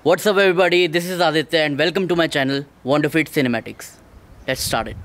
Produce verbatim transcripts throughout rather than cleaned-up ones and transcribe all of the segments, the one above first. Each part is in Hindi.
What's up everybody, this is Aditya and welcome to my channel Wanderfeet Cinematics. Let's start it.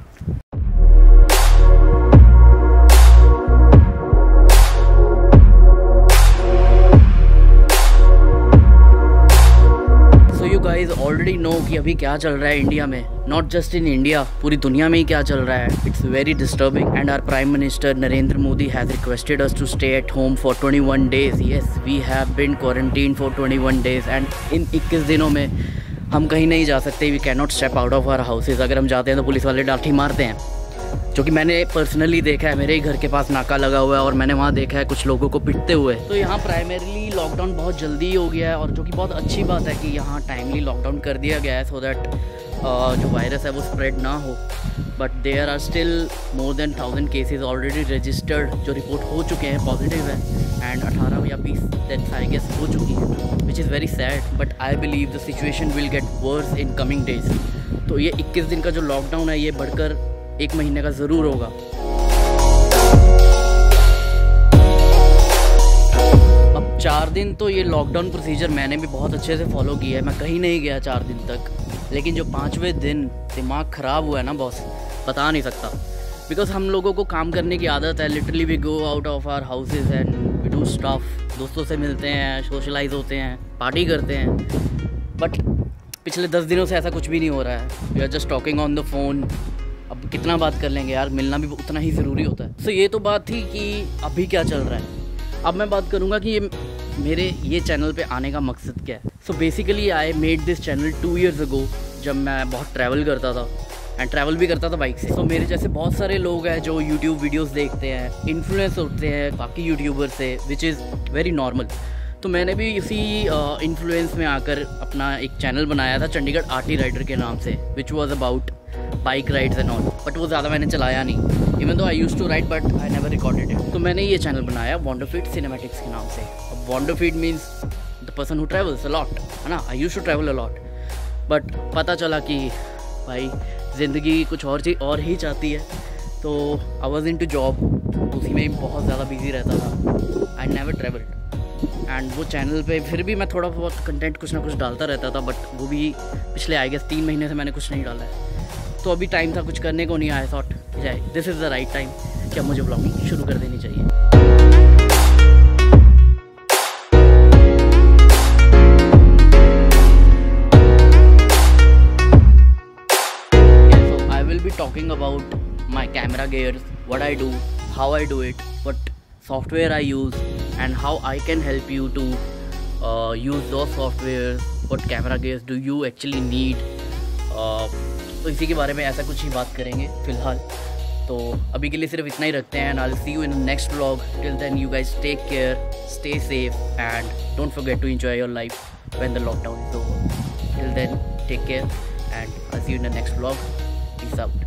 So you guys already know कि अभी क्या चल रहा है इंडिया में. Not just in India, पूरी दुनिया में ही क्या चल रहा है. It's very disturbing and our Prime Minister Narendra Modi has requested us to stay at home for twenty-one days. Yes, we have been quarantined for twenty-one days and इन इक्कीस दिनों में हम कहीं नहीं जा सकते. We cannot step out of our houses. अगर हम जाते हैं तो पुलिस वाले लाठी मारते हैं, जो कि मैंने पर्सनली देखा है. मेरे ही घर के पास नाका लगा हुआ है और मैंने वहाँ देखा है कुछ लोगों को पिटते हुए. तो यहाँ प्राइमरीली लॉकडाउन बहुत जल्दी हो गया है और जो कि बहुत अच्छी बात है कि यहाँ टाइमली लॉकडाउन कर दिया गया है सो दैट जो वायरस है वो स्प्रेड ना हो. But there are still more than thousand cases already registered जो रिपोर्ट हो चुके हैं पॉजिटिव है, एंड अठारह या बीस डेथ्स आई गेस हो चुकी है, which is very sad. But I believe the situation will get worse in coming days. तो ये इक्कीस दिन का जो लॉकडाउन है ये बढ़कर एक महीने का ज़रूर होगा. अब चार दिन तो ये लॉकडाउन प्रोसीजर मैंने भी बहुत अच्छे से फॉलो किया है. मैं कहीं नहीं गया चार दिन तक, लेकिन जो पाँचवें दिन दिमाग ख़राब हुआ है ना बॉस, बता नहीं सकता. बिकॉज हम लोगों को काम करने की आदत है. Literally we go out of our houses and we do stuff. दोस्तों से मिलते हैं, सोशलाइज होते हैं, पार्टी करते हैं. बट पिछले दस दिनों से ऐसा कुछ भी नहीं हो रहा है. We are just talking on the phone. अब कितना बात कर लेंगे यार, मिलना भी उतना ही ज़रूरी होता है. सो so, ये तो बात थी कि अभी क्या चल रहा है. अब मैं बात करूँगा कि ये मेरे ये चैनल पे आने का मकसद क्या है. So basically I made this channel two years ago, जब मैं बहुत ट्रैवल करता था एंड ट्रैवल भी करता था बाइक से. सो so, मेरे जैसे बहुत सारे लोग हैं जो यूट्यूब वीडियोस देखते हैं, इन्फ्लुएंस होते हैं बाकी यूट्यूबर से, विच इज़ वेरी नॉर्मल. तो मैंने भी इसी इन्फ्लुएंस uh, में आकर अपना एक चैनल बनाया था चंडीगढ़ आरटी राइडर के नाम से, which was about bike rides and all. But वो ज़्यादा मैंने चलाया नहीं, even though I used to ride but I never recorded it. तो मैंने ये चैनल बनाया वॉन्डरफीट सिनेमैटिक्स के नाम से. अब Wanderfeet means the person who travels a lot, है ना. I used to travel a lot, but पता चला कि भाई ज़िंदगी कुछ और चीज़ और ही चाहती है. तो I was into job, उसी में बहुत ज़्यादा बिजी रहता था. आई नेवर ट्रैवल्ड एंड वो चैनल पे फिर भी मैं थोड़ा बहुत कंटेंट कुछ ना कुछ डालता रहता था. बट वो भी पिछले आई गेस तीन महीने से मैंने कुछ नहीं डाला है. तो अभी टाइम था कुछ करने को नहीं. आया थॉट जाए this is the right time कि अब मुझे ब्लॉगिंग शुरू कर देनी चाहिए. So I will be talking about my camera gears, what I do, how I do it, what software I use, and how I can help you to uh, use those softwares. What camera gears do you actually need? Uh, तो इसी के बारे में ऐसा कुछ ही बात करेंगे फ़िलहाल. तो अभी के लिए सिर्फ इतना ही रखते हैं. And I will see you in the next vlog. Till then you guys take care, stay safe and don't forget to enjoy your life when the lockdown is over. Till then take care and I see you in the next vlog. Peace out.